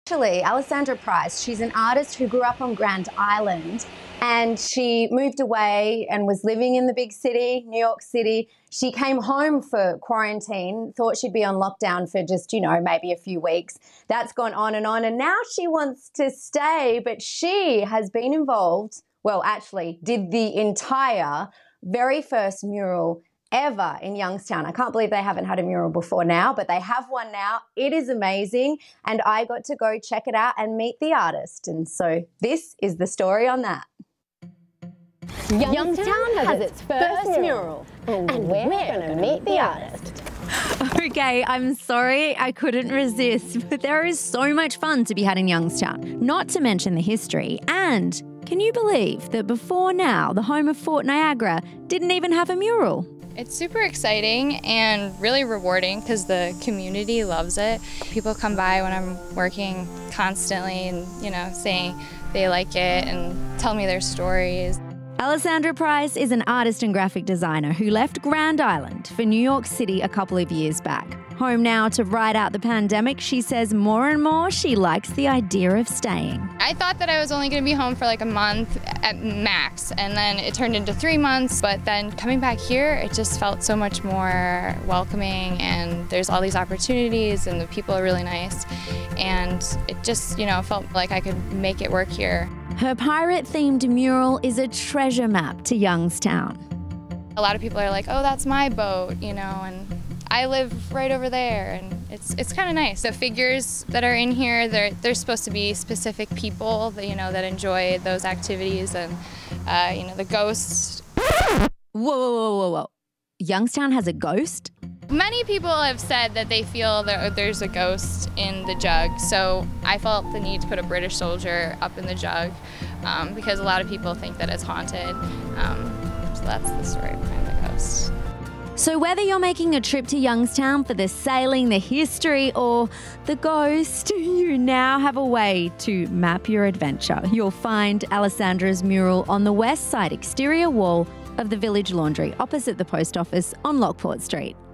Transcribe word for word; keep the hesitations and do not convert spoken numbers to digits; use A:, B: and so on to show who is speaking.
A: Actually, Alessandra Price, she's an artist who grew up on Grand Island and she moved away and was living in the big city, New York City. She came home for quarantine, thought she'd be on lockdown for just, you know, maybe a few weeks. That's gone on and on, and now she wants to stay, but she has been involved, well, actually did the entire very first mural ever in Youngstown. I can't believe they haven't had a mural before now, but they have one now. It is amazing, and I got to go check it out and meet the artist, and so this is the story on that.
B: Youngstown, Youngstown has, has its first, first mural, and, and we're, we're going to meet the artist.
C: Okay, I'm sorry I couldn't resist, but there is so much fun to be had in Youngstown, not to mention the history. And can you believe that before now, the home of Fort Niagara didn't even have a mural?
D: It's super exciting and really rewarding because the community loves it. People come by when I'm working constantly and, you know, saying they like it and tell me their stories.
C: Alessandra Price is an artist and graphic designer who left Grand Island for New York City a couple of years back. Home now to ride out the pandemic, she says more and more she likes the idea of staying.
D: I thought that I was only going to be home for like a month at max, and then it turned into three months. But then coming back here, it just felt so much more welcoming, and there's all these opportunities, and the people are really nice. And it just, you know, felt like I could make it work here.
C: Her pirate-themed mural is a treasure map to Youngstown.
D: A lot of people are like, oh, that's my boat, you know, and I live right over there, and it's it's kind of nice. The figures that are in here, they're they're supposed to be specific people that, you know, that enjoy those activities, and uh, you know, the ghosts.
C: Whoa, whoa, whoa, whoa, whoa! Youngstown has a ghost?
D: Many people have said that they feel that there's a ghost in the jug, so I felt the need to put a British soldier up in the jug um, because a lot of people think that it's haunted. Um, so that's the story behind the ghost.
C: So whether you're making a trip to Youngstown for the sailing, the history, or the ghost, you now have a way to map your adventure. You'll find Alessandra's mural on the west side exterior wall of the Village Laundry opposite the post office on Lockport Street.